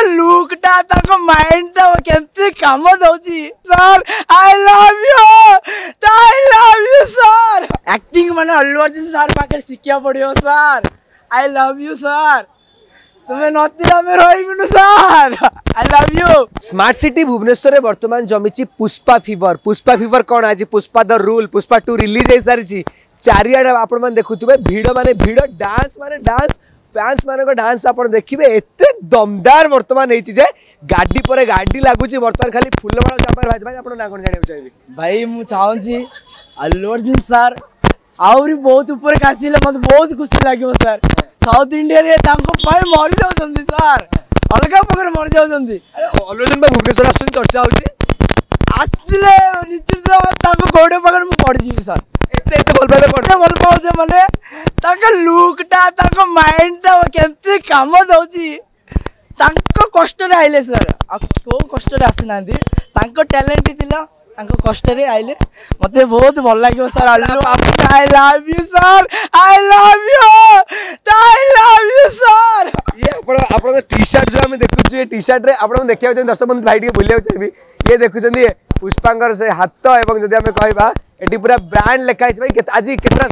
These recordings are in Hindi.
लुकटा माइंडटा केमती काम दउची sir I love you sir acting माने अल्लू अर्जुन सर पाखे शिखिया पड़ो sir I love you sir तुम्हें नथिला में रहिबिनु sir I love you. Smart city Bhubaneswar में वर्तमान जमी पुष्पा फीवर कौन आज Pushpa the rule Pushpa 2 release हो सारी चारिआडे आपण मैंने देखुवे भिड़ माने भिड़ डांस माने डांस फैंस मान डांस आप देखिए एत दमदार बर्तमान होती गाड़ी पर गाड़ी लगुच बर्तमान खाली फुलमाला चंपार भाई भाई आप कौन जाना चाहिए भाई मुझे चाहूँगी अल्लू अर्जुन सर आहरी बहुत ऊपर आसिले मत बहुत खुशी लगे सर साउथ इंडिया रे मरी जाऊँ सर अलग प्रकार मरी जाऊँ अल्लू अर्जुन भुवनेश्वर आस चर्चा होसिले निश्चित गोड़ पाखे मुझे पड़जी सर भल पाचे माने लुकटा माइंडटा केमती काम दउची कष्ट आइले सर को कष्ट आसीना टैलेंट थिला कष्ट आइले मत बहुत भल लगे sir I love you sir I love you sir ये टी शर्ट जो आम देखुचे टी शर्ट रे आप देखा दर्शक बंधु भाई बुलाया चाहिए ये देखुं पुष्पांकर से हाथ एवं जदि आम कहवा ये पूरा ब्रांड लिखाई भाई आज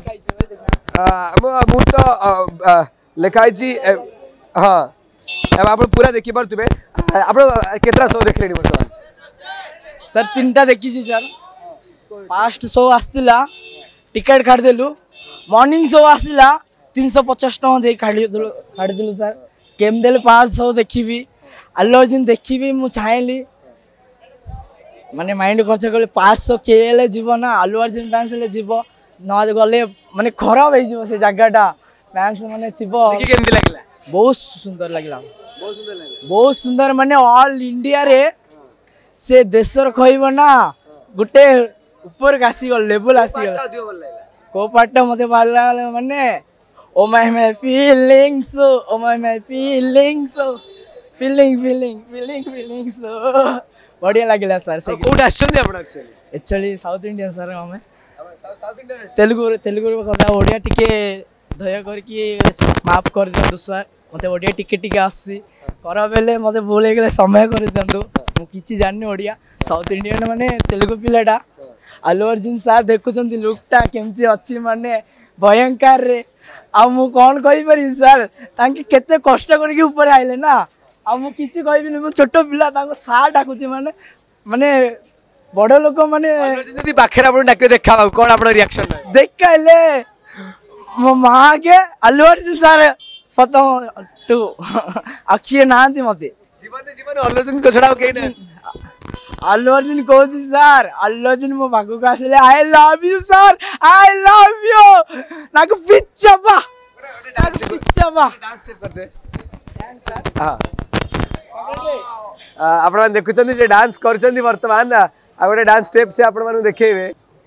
मु तो लिखाई हाँ आप पूरा देखी पारे आप केतरा शो देखले बर्तमान सर 3टा देखी सर फास्ट शो आसला टिकेट काटिदेलु मॉर्निंग शो आसला 350 टका दे काटिदेलु सर केमदेल 500 देखी अल्लू अर्जुन देखी मु चाहली माने माइंड खर्च कले 500 के जीव ना अल्लू अर्जुन फैंस जीव न गले माने खराब हो से जगहटा फैंस माने बहुत सुंदर लगला बहुत सुंदर माने ऑल इंडिया रे से देशर कहब ना गोटे ऊपर आसीगल लेवल आसीगल को पार्ट मत भल माने oh my feelings oh my feelings feelings बढ़िया लगला सर से कोड आछन आपण एक्चुअली साउथ इंडियन सर हमें तेलुगु कथा ओडिया टिके दया करके माफ कर दियंतु सर मते ओडिया टिके टिके आसी कर बेले मते भूल हो गले समय कर दियंतु मु किछि जानि ओडिया साउथ इंडियन माने तेलुगु पिलाटा अल्लू अर्जुन सर देखुचंती लुकटा केमती अच्छी माने भयंकर रे आ मु कोन कहि परि सर तांके केते कष्ट करके ऊपर आइले ना आ मु किछि कहबिनी मु छोट पिला तांको सा डाकुची माने माने बड़ लोक माने जदी पाखरे आपण डाके देखा कोन आपण रिएक्शन देखले मो मां के अल्लू अर्जुन सर फतो टू अखिए नांती मते जीवन अल्लू अर्जुन को छडाओ के ना अल्लू अर्जुन कोसी सर अल्लू अर्जुन मो बागु का आसले I love you sir I love you नाक पिच्चबा डांस स्टेप कर दे हां आपण देखुचंदी जे डांस करचंदी वर्तमान आ गोटे डांस स्टेप से आपण मानु देखेबे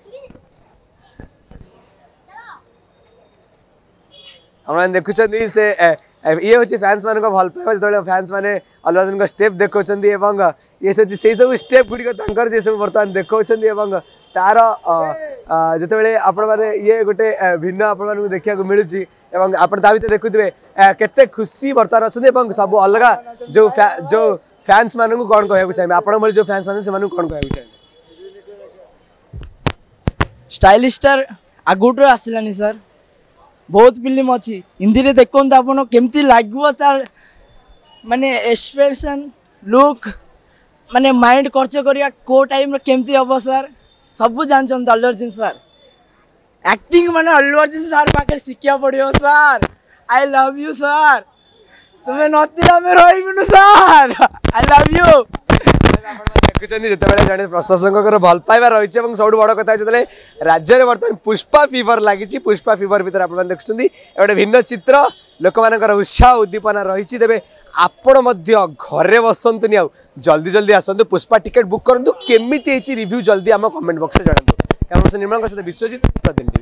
आपण देखुचंदी से ये होची फैंस मान को भल पाए जो फैंस माने अल्लू अर्जुन को स्टेप देखौचंदी एवं ये से सब स्टेप गुडी को तांकर जे सब वर्तमान देखौचंदी एवं तार जते बेले आपण माने ये गोटे भिन्न आपण मान देखिया को मिलुची एवं आपण दाविते देखुतबे केते खुशी वर्तमान अछन एवं सब अलग जो फैंस मान को कोन कहबो चाहिए आपण बोल जो फैंस मान से मान कोन कहबो चाहिए स्टाइलिश स्टार आगुटो आसिलानी सर बहुत फिल्म अच्छी हिंदी रे देखो आपन केमती लागो तार माने एक्सप्रेशन लुक माने माइंड खर्च करिया को टाइम केमती हम सर सब जानछन अल्लू अर्जुन सर एक्टिंग माने अल्लू अर्जुन सर पाखे शिखिया पड़ो sir I love you sir तुम्हें नथिला में रहिबिनु सर आई लव यू देखुं जड़े प्रशासक भल पाइबा रही सब बड़ कथा जो राज्य में बर्तमान पुष्पा फीवर लगी पुष्पा फीवर भर आप देखुं गोटे भिन्न चित्र लोक मान उत्साह उद्दीपना रही तेज आपण घरे बसतुनि आउ जल्दी जल्दी आसतु पुष्पा टिकेट बुक करूँ केमी रिव्यू जल्दी आम कमेंट बॉक्स में जनातु निर्माण सहित विश्वजित।